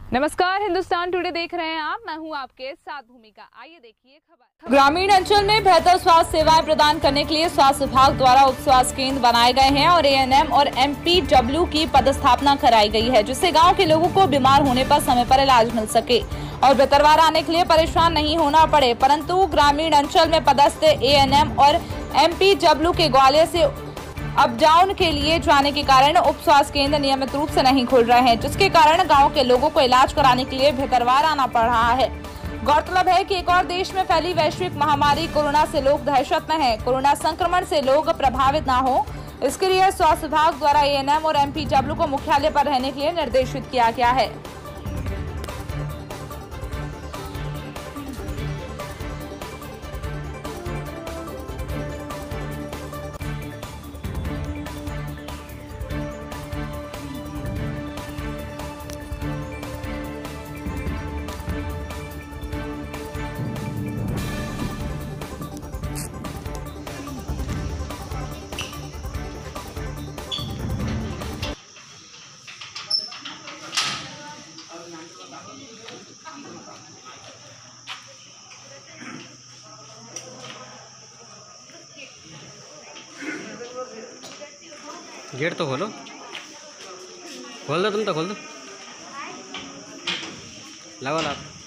नमस्कार, हिंदुस्तान टुडे देख रहे हैं आप। मैं हूं आपके साथ भूमिका। आइए देखिए खबर। ग्रामीण अंचल में बेहतर स्वास्थ्य सेवाएं प्रदान करने के लिए स्वास्थ्य विभाग द्वारा उप स्वास्थ्य केंद्र बनाए गए हैं और एएनएम और एमपीडब्ल्यू की पदस्थापना कराई गई है, जिससे गांव के लोगों को बीमार होने पर समय पर इलाज मिल सके और बेहतरवार आने के लिए परेशान नहीं होना पड़े। परंतु ग्रामीण अंचल में पदस्थ एएनएम और एमपीडब्ल्यू के ग्वालियर से अप डाउन के लिए जाने के कारण उप स्वास्थ्य केंद्र नियमित रूप से नहीं खुल रहे हैं, जिसके कारण गांव के लोगों को इलाज कराने के लिए बेहतरवार आना पड़ रहा है। गौरतलब है कि एक और देश में फैली वैश्विक महामारी कोरोना से लोग दहशत में हैं। कोरोना संक्रमण से लोग प्रभावित ना हो, इसके लिए स्वास्थ्य विभाग द्वारा एएनएम और एमपीडब्ल्यू को मुख्यालय पर रहने के लिए निर्देशित किया गया है। गेट तो खोलो, खोल दो, तुम तो खोल दो, लगाओ आप।